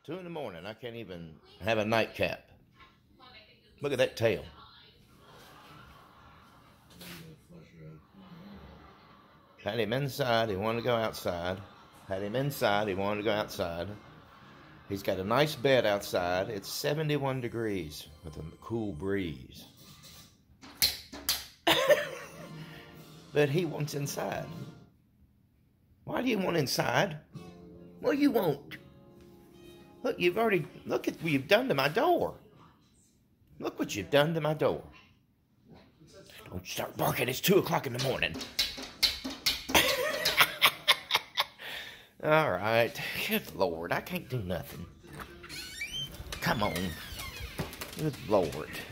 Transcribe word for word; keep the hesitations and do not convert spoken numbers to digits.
Two in the morning. I can't even have a nightcap. Look at that tail. Had him inside. He wanted to go outside. Had him inside. He wanted to go outside. He's got a nice bed outside. It's seventy-one degrees with a cool breeze. But he wants inside. Why do you want inside? Well, you won't. Look, you've already, look at what you've done to my door. Look what you've done to my door. Don't start barking. It's two o'clock in the morning. All right. Good Lord, I can't do nothing. Come on. Good Lord.